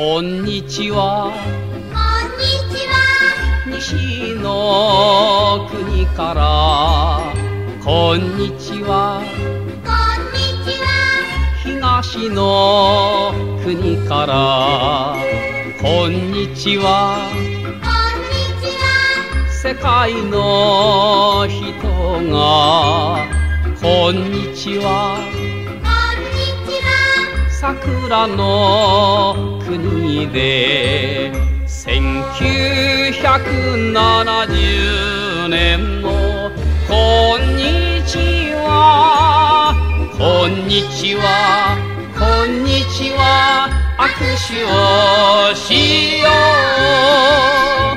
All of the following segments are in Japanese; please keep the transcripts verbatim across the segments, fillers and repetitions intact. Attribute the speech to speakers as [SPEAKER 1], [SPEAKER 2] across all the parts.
[SPEAKER 1] こんにちは。
[SPEAKER 2] こんにちは。
[SPEAKER 1] 西の国からこんにちは。
[SPEAKER 2] こんにちは。
[SPEAKER 1] 東の国からこんにちは。
[SPEAKER 2] こんにちは。
[SPEAKER 1] 世界の人がこんにちは。桜の国でせんきゅうひゃくななじゅうねんもこんにちは、こんにちは、こんにちは、握手をしよう。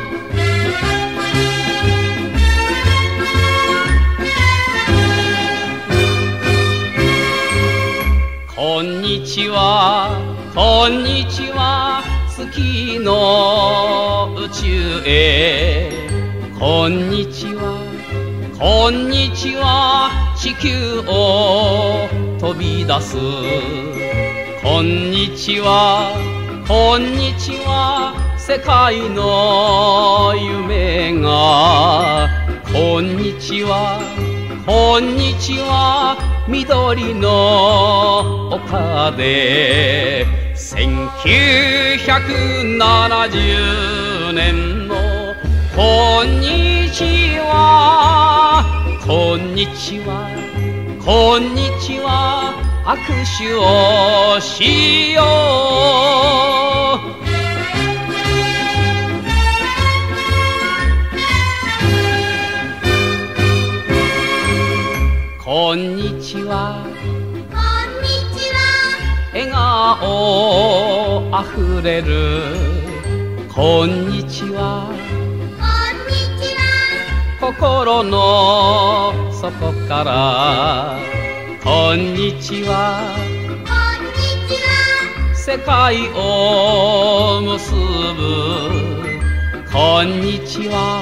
[SPEAKER 1] こんにちは、こんにちは、月の宇宙へ。こんにちは、こんにちは、地球を飛び出す。こんにちは、こんにちは、世界の夢が。こんにちは、こんにちは、緑の丘でせんきゅうひゃくななじゅうねんのこんにちは、こんにちは、こんにちは、握手をしよう。こんにちは、
[SPEAKER 2] こんにちは。
[SPEAKER 1] 笑顔あふれる。こんにちは、
[SPEAKER 2] こんにちは。
[SPEAKER 1] 心の底からこんにちは。
[SPEAKER 2] こんにちは。
[SPEAKER 1] 世界を結ぶ。こんにちは、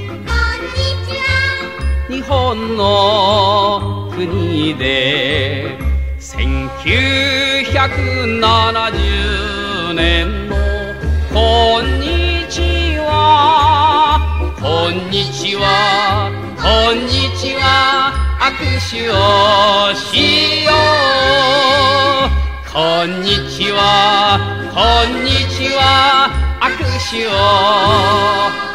[SPEAKER 1] 日本の国でせんきゅうひゃくななじゅうねんもこんにちは、こんにちは、こんにちは、握手をしよう。こんにちは、こんにちは、握手を